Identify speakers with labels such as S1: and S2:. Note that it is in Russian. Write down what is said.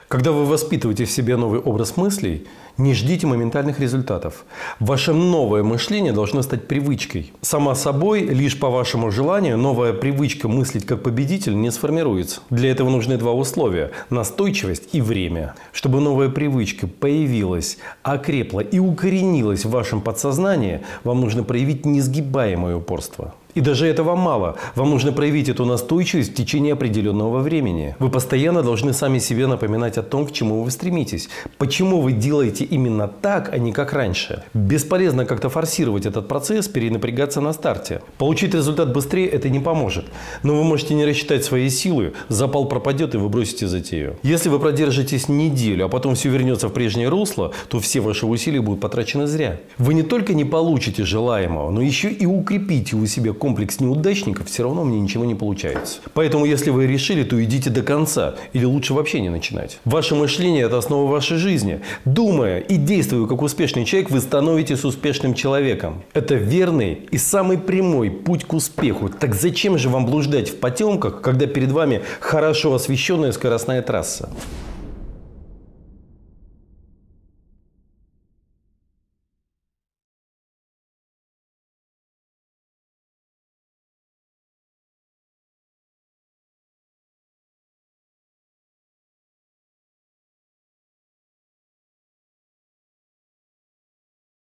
S1: Когда вы воспитываете в себе новый образ мыслей, не ждите моментальных результатов. Ваше новое мышление должно стать привычкой. Сама собой, лишь по вашему желанию, новая привычка мыслить как победитель не сформируется. Для этого нужны два условия – настойчивость и время. Чтобы новая привычка появилась, окрепла и укоренилась в вашем подсознании, вам нужно проявить несгибаемое упорство. И даже этого мало. Вам нужно проявить эту настойчивость в течение определенного времени. Вы постоянно должны сами себе напоминать о том, к чему вы стремитесь. Почему вы делаете именно так, а не как раньше. Бесполезно как-то форсировать этот процесс, перенапрягаться на старте. Получить результат быстрее это не поможет. Но вы можете не рассчитать свои силы, запал пропадет и вы бросите затею. Если вы продержитесь неделю, а потом все вернется в прежнее русло, то все ваши усилия будут потрачены зря. Вы не только не получите желаемого, но еще и укрепите у себя комплекс неудачников, все равно мне ничего не получается. Поэтому, если вы решили, то идите до конца. Или лучше вообще не начинать. Ваше мышление – это основа вашей жизни. Думая и действуя как успешный человек, вы становитесь успешным человеком. Это верный и самый прямой путь к успеху. Так зачем же вам блуждать в потемках, когда перед вами хорошо освещенная скоростная трасса?